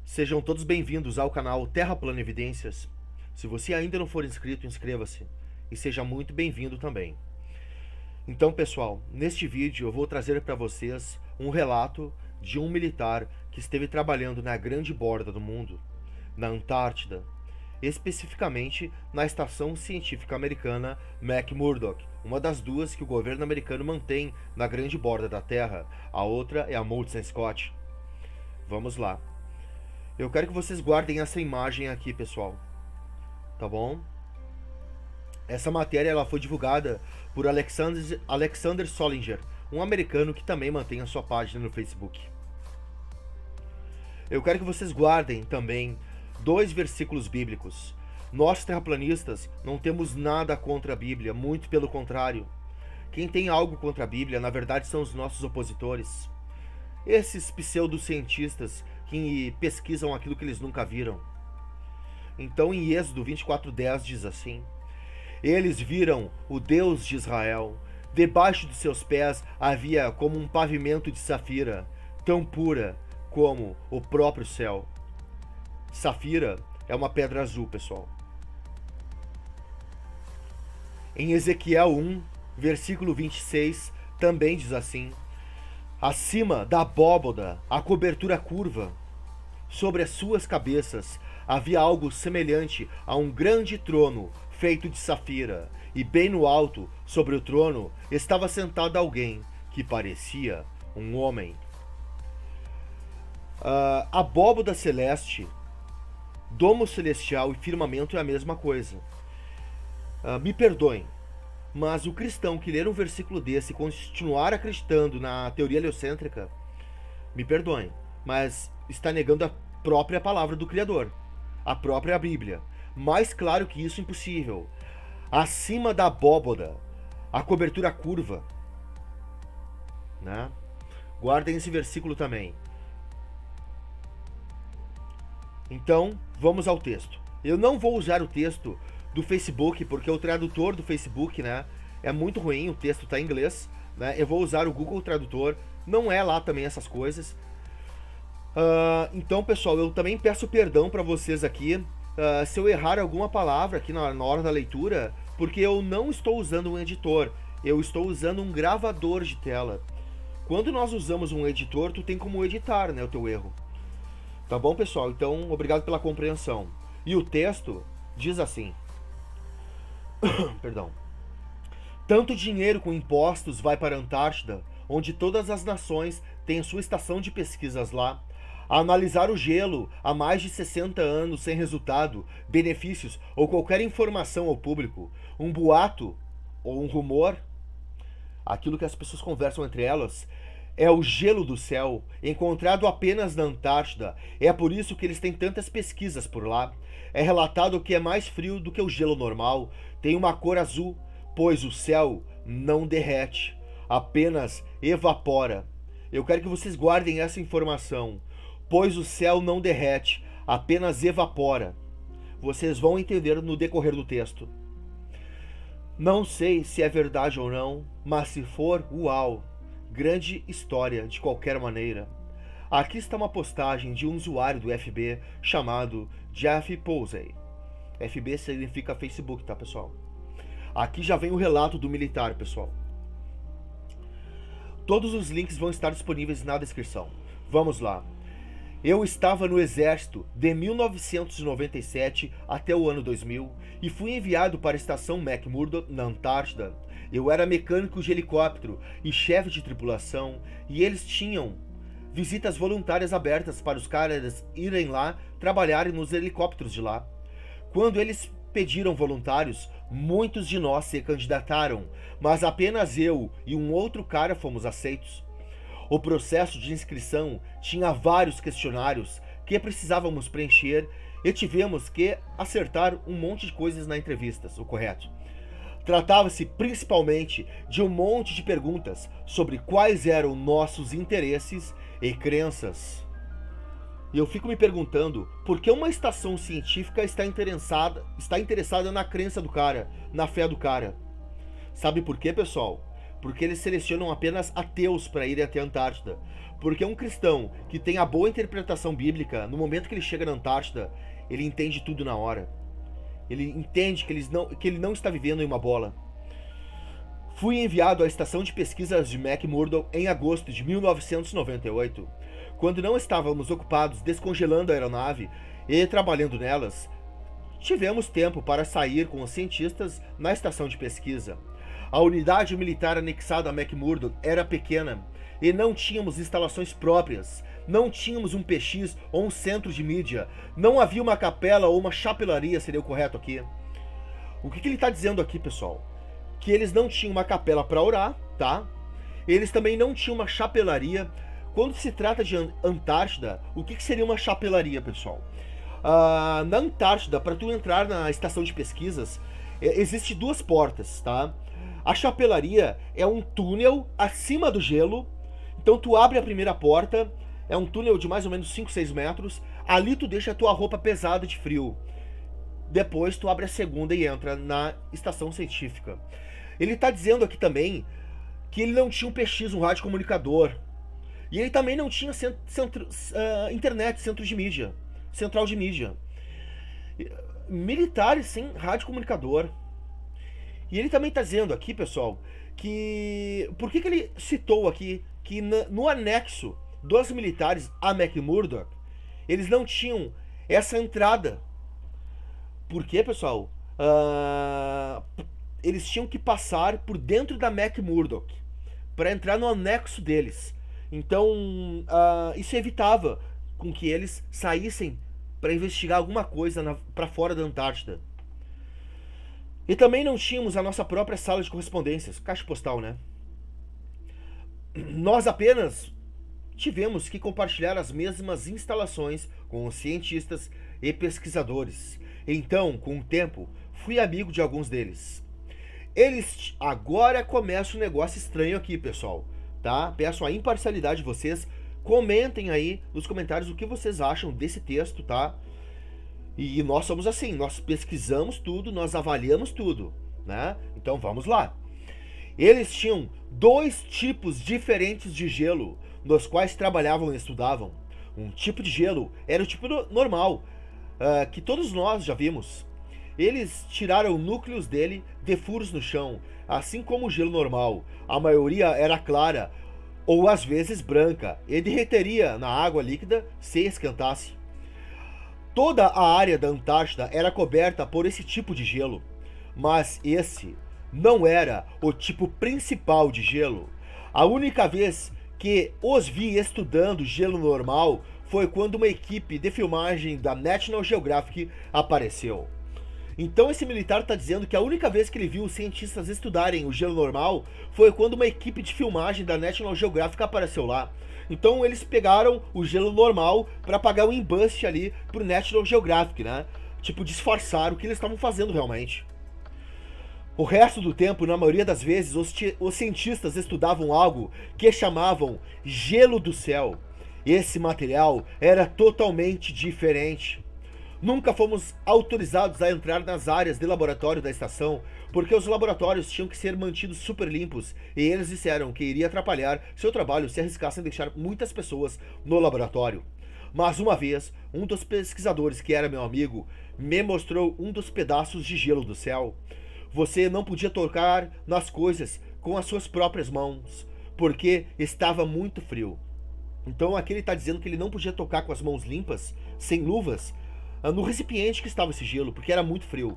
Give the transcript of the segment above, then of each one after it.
Sejam todos bem-vindos ao canal Terra Plana Evidências. Se você ainda não for inscrito, inscreva-se e seja muito bem-vindo também. Então, pessoal, neste vídeo eu vou trazer para vocês um relato de um militar que esteve trabalhando na grande borda do mundo, na Antártida, especificamente na Estação Científica Americana McMurdo, uma das duas que o governo americano mantém na grande borda da Terra. A outra é a Molson Scott. Vamos lá. Eu quero que vocês guardem essa imagem aqui, pessoal. Tá bom? Essa matéria ela foi divulgada por Alexander Solinger, um americano que também mantém a sua página no Facebook. Eu quero que vocês guardem também 2 versículos bíblicos. Nós, terraplanistas, não temos nada contra a Bíblia, muito pelo contrário. Quem tem algo contra a Bíblia, na verdade, são os nossos opositores. Esses pseudocientistas que pesquisam aquilo que eles nunca viram. Então, em Êxodo 24:10 diz assim: eles viram o Deus de Israel. Debaixo de seus pés havia como um pavimento de safira, tão pura como o próprio céu. Safira é uma pedra azul, pessoal. Em Ezequiel 1, versículo 26, também diz assim: acima da abóboda, a cobertura curva, sobre as suas cabeças havia algo semelhante a um grande trono feito de safira, e bem no alto, sobre o trono, estava sentado alguém que parecia um homem. Abóboda celeste, domo celestial e firmamento é a mesma coisa. Me perdoem, mas o cristão que ler um versículo desse e continuar acreditando na teoria heliocêntrica, me perdoem, mas está negando a própria palavra do Criador, a própria Bíblia. Mais claro que isso, impossível. Acima da abóboda, a cobertura curva, né? Guardem esse versículo também. Então, vamos ao texto. Eu não vou usar o texto do Facebook, porque o tradutor do Facebook, né, é muito ruim, o texto está em inglês, né? Eu vou usar o Google Tradutor, não é lá também essas coisas. Então, pessoal, eu também peço perdão para vocês aqui se eu errar alguma palavra aqui na hora da leitura, porque eu não estou usando um editor, eu estou usando um gravador de tela. Quando nós usamos um editor, tu tem como editar, né, o teu erro. Tá bom, pessoal? Então, obrigado pela compreensão. E o texto diz assim: perdão. Tanto dinheiro com impostos vai para a Antártida, onde todas as nações têm sua estação de pesquisas lá, a analisar o gelo há mais de 60 anos sem resultado, benefícios ou qualquer informação ao público, um boato ou um rumor, aquilo que as pessoas conversam entre elas, é o gelo do céu, encontrado apenas na Antártida. É por isso que eles têm tantas pesquisas por lá. É relatado que é mais frio do que o gelo normal, tem uma cor azul, pois o céu não derrete, apenas evapora. Eu quero que vocês guardem essa informação. Pois o céu não derrete, apenas evapora. Vocês vão entender no decorrer do texto. Não sei se é verdade ou não, mas se for, uau! Grande história de qualquer maneira. Aqui está uma postagem de um usuário do FB chamado Jeff Posey. FB significa Facebook, tá, pessoal? Aqui já vem o relato do militar, pessoal. Todos os links vão estar disponíveis na descrição. Vamos lá. Eu estava no exército de 1997 até o ano 2000 e fui enviado para a estação McMurdo, na Antártida. Eu era mecânico de helicóptero e chefe de tripulação, e eles tinham visitas voluntárias abertas para os caras irem lá trabalharem nos helicópteros de lá. Quando eles pediram voluntários, muitos de nós se candidataram, mas apenas eu e um outro cara fomos aceitos. O processo de inscrição tinha vários questionários que precisávamos preencher e tivemos que acertar um monte de coisas na entrevista, o correto. Tratava-se principalmente de um monte de perguntas sobre quais eram nossos interesses e crenças. E eu fico me perguntando por que uma estação científica está interessada na crença do cara, na fé do cara. Sabe por quê, pessoal? porque eles selecionam apenas ateus para irem até a Antártida. Porque um cristão que tem a boa interpretação bíblica, no momento que ele chega na Antártida, ele entende tudo na hora. Ele entende que ele não está vivendo em uma bola. Fui enviado à estação de pesquisas de McMurdo em agosto de 1998. Quando não estávamos ocupados descongelando a aeronave e trabalhando nelas, tivemos tempo para sair com os cientistas na estação de pesquisa. A unidade militar anexada a McMurdo era pequena e não tínhamos instalações próprias, não tínhamos um PX ou um centro de mídia, não havia uma capela ou uma chapelaria, seria o correto aqui. O que ele está dizendo aqui, pessoal? Que eles não tinham uma capela para orar, tá? Eles também não tinham uma chapelaria. Quando se trata de Antártida, o que seria uma chapelaria, pessoal? Na Antártida, para tu entrar na estação de pesquisas, existem duas portas, tá? A chapelaria é um túnel acima do gelo. Então tu abre a primeira porta, é um túnel de mais ou menos 5, 6 metros. Ali tu deixa a tua roupa pesada de frio. Depois tu abre a segunda e entra na estação científica. Ele está dizendo aqui também que ele não tinha um PX, um rádio comunicador. E ele também não tinha internet, centro de mídia, central de mídia. Militares sem rádio comunicador. E ele também está dizendo aqui, pessoal, que... Por que ele citou aqui que no anexo dos militares a McMurdo, eles não tinham essa entrada? Por quê, pessoal? Eles tinham que passar por dentro da McMurdo para entrar no anexo deles. Então, isso evitava com que eles saíssem para investigar alguma coisa para fora da Antártida. E também não tínhamos a nossa própria sala de correspondências, caixa postal, né? Nós apenas tivemos que compartilhar as mesmas instalações com os cientistas e pesquisadores. Então, com o tempo, fui amigo de alguns deles. Agora começa um negócio estranho aqui, pessoal, tá? Peço a imparcialidade de vocês. Comentem aí nos comentários o que vocês acham desse texto, tá? E nós somos assim, nós pesquisamos tudo, nós avaliamos tudo, né? Então vamos lá. Eles tinham 2 tipos diferentes de gelo, nos quais trabalhavam e estudavam. Um tipo de gelo era o tipo normal, que todos nós já vimos. Eles tiraram núcleos dele de furos no chão, assim como o gelo normal. A maioria era clara, ou às vezes branca, e derreteria na água líquida se esquentasse. Toda a área da Antártida era coberta por esse tipo de gelo, mas esse não era o tipo principal de gelo. A única vez que os vi estudando gelo normal foi quando uma equipe de filmagem da National Geographic apareceu. Então esse militar está dizendo que a única vez que ele viu os cientistas estudarem o gelo normal foi quando uma equipe de filmagem da National Geographic apareceu lá. Então eles pegaram o gelo normal para pagar o embuste ali pro National Geographic, né? Tipo, disfarçar o que eles estavam fazendo realmente. O resto do tempo, na maioria das vezes, os cientistas estudavam algo que chamavam gelo do céu. Esse material era totalmente diferente. Nunca fomos autorizados a entrar nas áreas de laboratório da estação, porque os laboratórios tinham que ser mantidos super limpos, e eles disseram que iria atrapalhar seu trabalho se arriscassem deixar muitas pessoas no laboratório. Mas uma vez, um dos pesquisadores, que era meu amigo, me mostrou um dos pedaços de gelo do céu. Você não podia tocar nas coisas com as suas próprias mãos, porque estava muito frio. Então aqui ele está dizendo que ele não podia tocar com as mãos limpas, sem luvas, no recipiente que estava esse gelo, porque era muito frio.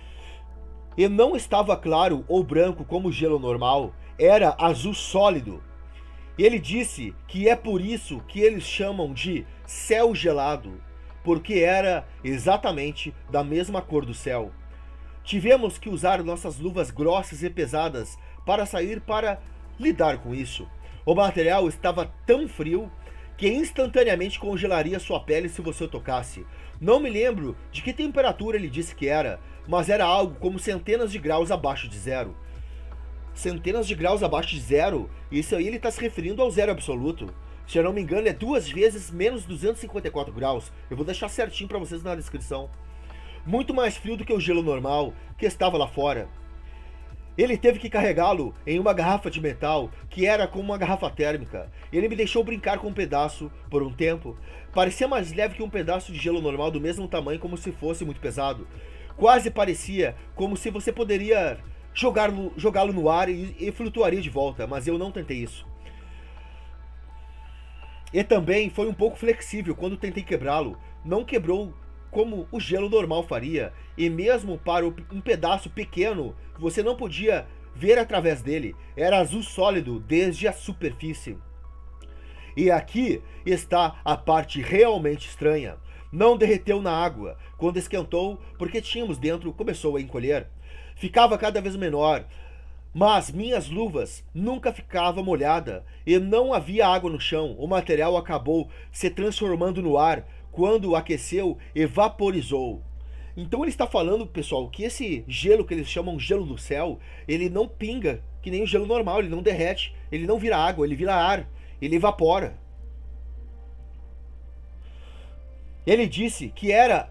E não estava claro ou branco como o gelo normal, era azul sólido. Ele disse que é por isso que eles chamam de céu gelado, porque era exatamente da mesma cor do céu. Tivemos que usar nossas luvas grossas e pesadas para sair para lidar com isso. O material estava tão frio que instantaneamente congelaria sua pele se você o tocasse. Não me lembro de que temperatura ele disse que era, mas era algo como centenas de graus abaixo de zero. Centenas de graus abaixo de zero? Isso aí ele está se referindo ao zero absoluto. Se eu não me engano, é 2 vezes menos 254 graus. Eu vou deixar certinho para vocês na descrição. Muito mais frio do que o gelo normal que estava lá fora. Ele teve que carregá-lo em uma garrafa de metal que era como uma garrafa térmica. Ele me deixou brincar com um pedaço por um tempo. Parecia mais leve que um pedaço de gelo normal do mesmo tamanho, como se fosse muito pesado. Quase parecia como se você poderia jogá-lo no ar e flutuaria de volta, mas eu não tentei isso. E também foi um pouco flexível quando tentei quebrá-lo. Não quebrou como o gelo normal faria, e mesmo para um pedaço pequeno, você não podia ver através dele. Era azul sólido desde a superfície. E aqui está a parte realmente estranha. Não derreteu na água. Quando esquentou, porque tínhamos dentro, começou a encolher. Ficava cada vez menor, mas minhas luvas nunca ficavam molhadas e não havia água no chão. O material acabou se transformando no ar. Quando aqueceu e vaporizou. Então ele está falando, pessoal, que esse gelo que eles chamam gelo do céu, ele não pinga que nem o gelo normal, ele não derrete, ele não vira água, ele vira ar, ele evapora. Ele disse que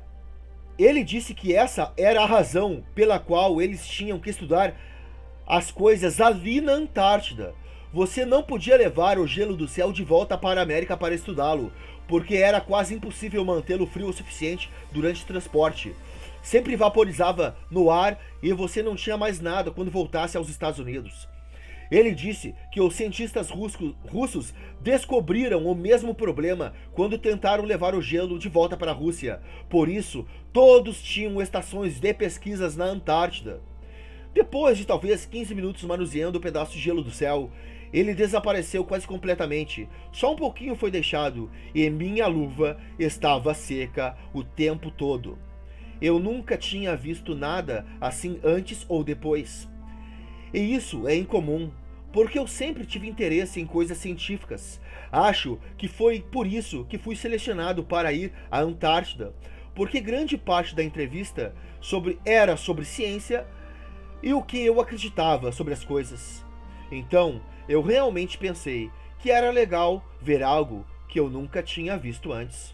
essa era a razão pela qual eles tinham que estudar as coisas ali na Antártida. Você não podia levar o gelo do céu de volta para a América para estudá-lo, porque era quase impossível mantê-lo frio o suficiente durante o transporte. Sempre vaporizava no ar e você não tinha mais nada quando voltasse aos Estados Unidos. Ele disse que os cientistas russos descobriram o mesmo problema quando tentaram levar o gelo de volta para a Rússia. Por isso, todos tinham estações de pesquisas na Antártida. Depois de talvez 15 minutos manuseando o pedaço de gelo do céu, ele desapareceu quase completamente. Só um pouquinho foi deixado e minha luva estava seca o tempo todo. Eu nunca tinha visto nada assim antes ou depois. E isso é incomum, porque eu sempre tive interesse em coisas científicas. Acho que foi por isso que fui selecionado para ir à Antártida, porque grande parte da entrevista era sobre ciência e o que eu acreditava sobre as coisas. Então, eu realmente pensei que era legal ver algo que eu nunca tinha visto antes.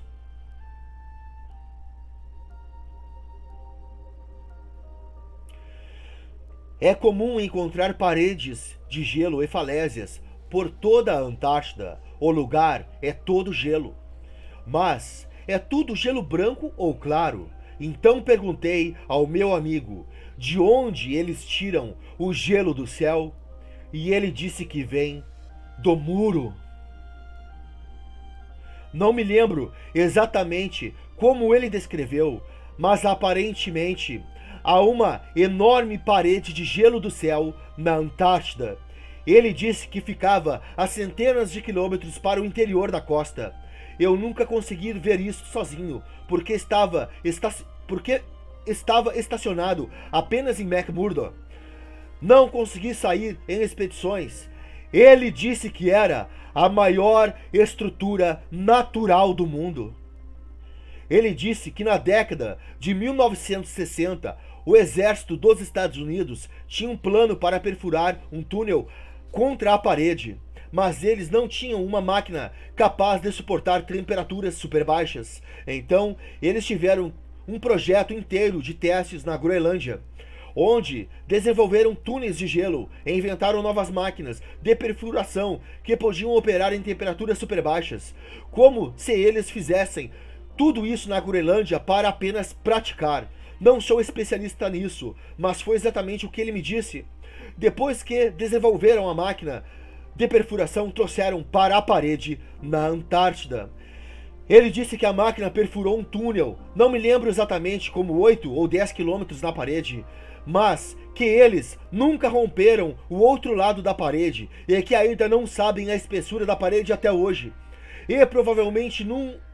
É comum encontrar paredes de gelo e falésias por toda a Antártida. O lugar é todo gelo. Mas é tudo gelo branco ou claro? Então perguntei ao meu amigo de onde eles tiram o gelo do céu. E ele disse que vem do muro. Não me lembro exatamente como ele descreveu, mas aparentemente há uma enorme parede de gelo do céu na Antártida. Ele disse que ficava a centenas de quilômetros para o interior da costa. Eu nunca consegui ver isso sozinho, porque estava estacionado apenas em McMurdo. Não consegui sair em expedições. Ele disse que era a maior estrutura natural do mundo. Ele disse que na década de 1960, o exército dos Estados Unidos tinha um plano para perfurar um túnel contra a parede, mas eles não tinham uma máquina capaz de suportar temperaturas super baixas. Então, eles tiveram um projeto inteiro de testes na Groenlândia, onde desenvolveram túneis de gelo e inventaram novas máquinas de perfuração que podiam operar em temperaturas super baixas, como se eles fizessem tudo isso na Groenlândia para apenas praticar. Não sou especialista nisso, mas foi exatamente o que ele me disse. Depois que desenvolveram a máquina de perfuração, trouxeram para a parede na Antártida. Ele disse que a máquina perfurou um túnel, não me lembro exatamente como 8 ou 10 quilômetros na parede, mas que eles nunca romperam o outro lado da parede e que ainda não sabem a espessura da parede até hoje. E provavelmente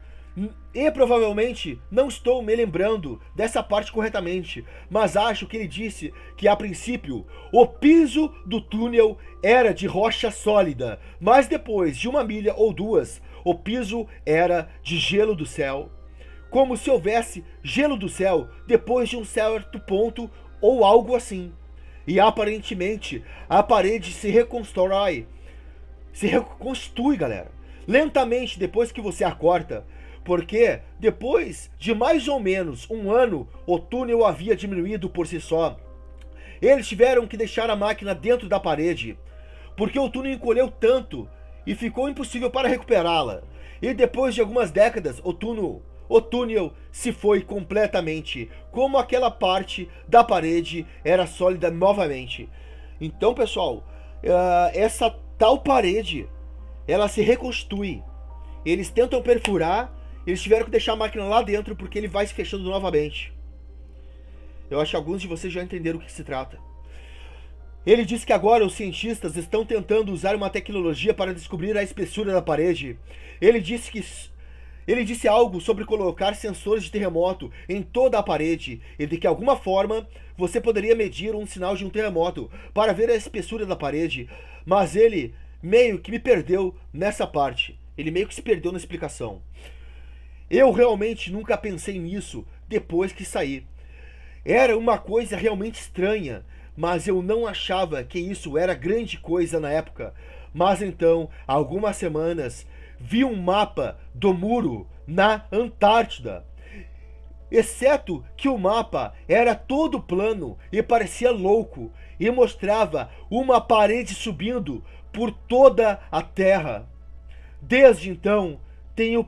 não estou me lembrando dessa parte corretamente, mas acho que ele disse que a princípio o piso do túnel era de rocha sólida, mas depois de 1 milha ou 2, o piso era de gelo do céu. Como se houvesse gelo do céu depois de um certo ponto ou algo assim. E aparentemente a parede se reconstrói. Se reconstitui, galera. Lentamente depois que você a corta. Porque depois de mais ou menos 1 ano, o túnel havia diminuído por si só. Eles tiveram que deixar a máquina dentro da parede, porque o túnel encolheu tanto e ficou impossível para recuperá-la. E depois de algumas décadas, o túnel se foi completamente, como aquela parte da parede era sólida novamente. Então, pessoal, essa tal parede, ela se reconstitui. Eles tentam perfurar, eles tiveram que deixar a máquina lá dentro porque ele vai se fechando novamente. Eu acho que alguns de vocês já entenderam o que se trata. Ele diz que agora os cientistas estão tentando usar uma tecnologia para descobrir a espessura da parede. Ele disse algo sobre colocar sensores de terremoto em toda a parede e de que, de alguma forma, você poderia medir um sinal de um terremoto para ver a espessura da parede, mas ele meio que me perdeu nessa parte. Ele meio que se perdeu na explicação. Eu realmente nunca pensei nisso depois que saí. Era uma coisa realmente estranha, mas eu não achava que isso era grande coisa na época. Mas então, há algumas semanas, vi um mapa do muro na Antártida. Exceto que o mapa era todo plano e parecia louco e mostrava uma parede subindo por toda a Terra. Desde então, tenho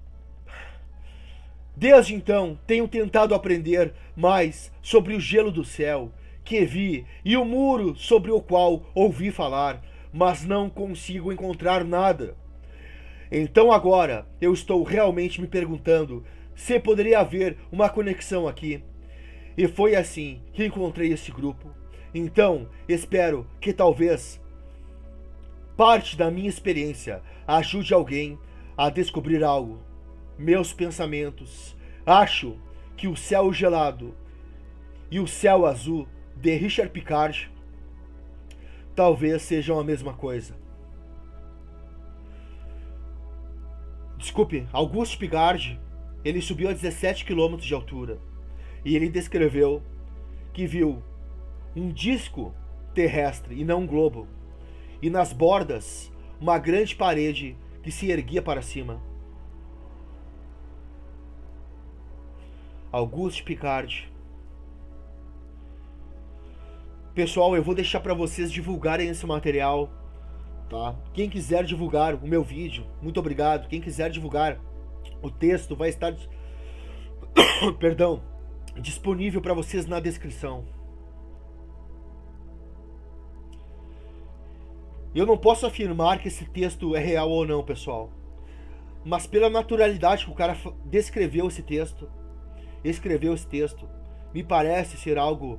tentado aprender mais sobre o gelo do céu que vi e o muro sobre o qual ouvi falar, mas não consigo encontrar nada. Então agora eu estou realmente me perguntando se poderia haver uma conexão aqui. E foi assim que encontrei esse grupo. Então espero que talvez parte da minha experiência ajude alguém a descobrir algo. Meus pensamentos. Acho que o céu gelado e o céu azul de Richard Picard talvez sejam a mesma coisa. Desculpe, Auguste Piccard, ele subiu a 17 km de altura e ele descreveu que viu um disco terrestre e não um globo, e nas bordas uma grande parede que se erguia para cima. Auguste Piccard. Pessoal, eu vou deixar para vocês divulgarem esse material, tá? Quem quiser divulgar o meu vídeo, muito obrigado. Quem quiser divulgar o texto vai estar perdão, disponível para vocês na descrição. Eu não posso afirmar que esse texto é real ou não, pessoal, mas pela naturalidade que o cara escreveu esse texto, me parece ser algo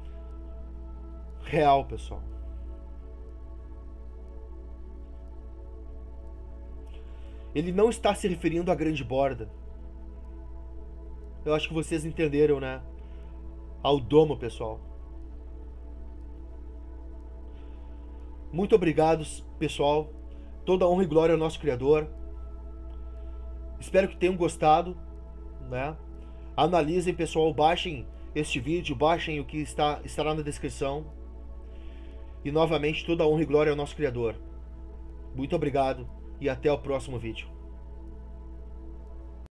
real, pessoal. Ele não está se referindo à grande borda. Eu acho que vocês entenderam, né? Ao domo, pessoal. Muito obrigado, pessoal. Toda honra e glória ao nosso Criador. Espero que tenham gostado, né? Analisem, pessoal. Baixem este vídeo. Baixem o que estará na descrição. E novamente, toda honra e glória ao nosso Criador. Muito obrigado e até o próximo vídeo.